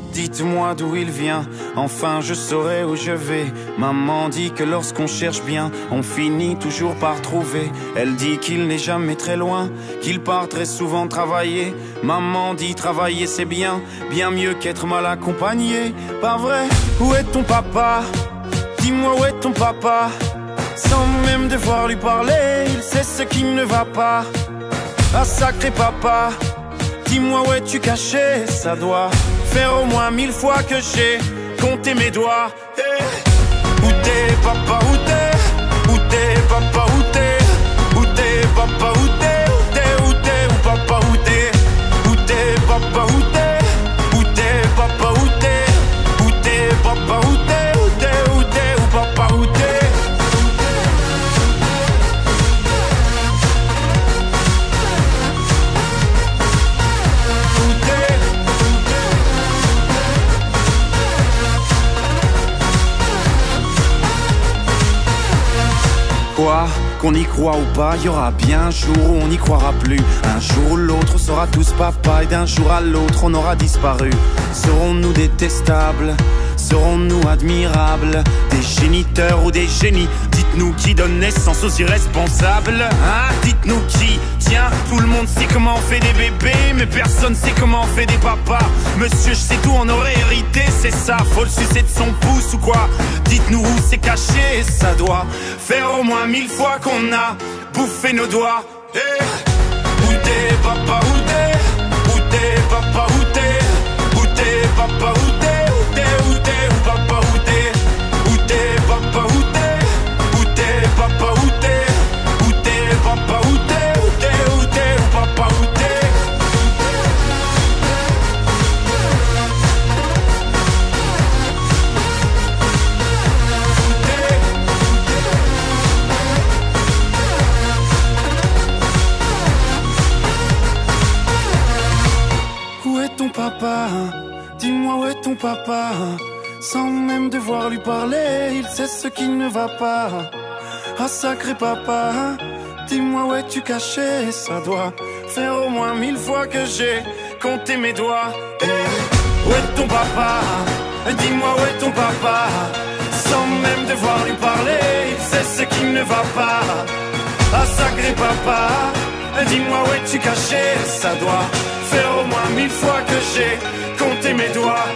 Dites-moi d'où il vient, enfin je saurai où je vais. Maman dit que lorsqu'on cherche bien, on finit toujours par trouver. Elle dit qu'il n'est jamais très loin, qu'il part très souvent travailler. Maman dit travailler c'est bien, bien mieux qu'être mal accompagné. Pas vrai? Où est ton papa? Dis-moi où est ton papa? Sans même devoir lui parler, il sait ce qui ne va pas. Ah sacré papa, dis-moi où es-tu caché? Ça doit faire au moins 1000 fois que j'ai compté mes doigts. Hey. Où t'es papa, où t'es? Où t'es papa, où t'es? Où t'es papa, où t'es? Où t'es, où t'es, où papa, où t'es? Où t'es papa, où t'es? Où t'es papa, où t'es? Où t'es papa, où t'es? Où t'es, où t'es, où papa, où t'es? Quoi? Qu'on y croit ou pas, y aura bien un jour où on n'y croira plus. Un jour ou l'autre on sera tous papa et d'un jour à l'autre on aura disparu. Serons-nous détestables? Serons-nous admirables? Des géniteurs ou des génies? Dites-nous qui donne naissance aux irresponsables? Hein? Dites-nous qui? Tiens, tout le monde sait comment on fait des bébés, mais personne sait comment on fait des papas. Monsieur, je sais tout, on aurait hérité, c'est ça. Faut le sucer de son pouce ou quoi? Dites-nous où c'est caché, ça doit faire au moins 1000 fois qu'on a bouffé nos doigts. Hey. Où t'es papa, où t'es? Où t'es papa, où t'es? Où t'es papa, où t'es? Où t'es, où t'es, où papa, où t'es? Où t'es papa, où t'es? Où t'es papa, où t'es? Où t'es papa, où t'es? Où t'es, où t'es, où papa, où t'es? Où est ton papa? Dis-moi où est ton papa? Sans même devoir lui parler, il sait ce qui ne va pas. Ah sacré papa, dis-moi où es-tu caché? Ça doit faire au moins 1000 fois que j'ai compté mes doigts. Hey. Où est ton papa? Dis-moi où est ton papa? Sans même devoir lui parler, il sait ce qui ne va pas. Ah sacré papa, dis-moi où es-tu caché? Ça doit faire au moins 1000 fois que j'ai compté mes doigts.